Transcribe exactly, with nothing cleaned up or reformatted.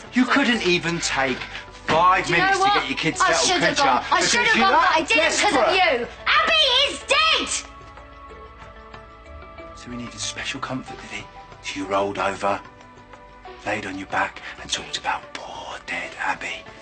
You couldn't even take five Do you minutes know to what? get your kids I settled, should could have you? gone. I Because should have you're gone, but that I didn't because of desperate. you. Abby is dead! So we needed special comfort, did he? So you rolled over, laid on your back, and talked about poor dead Abby.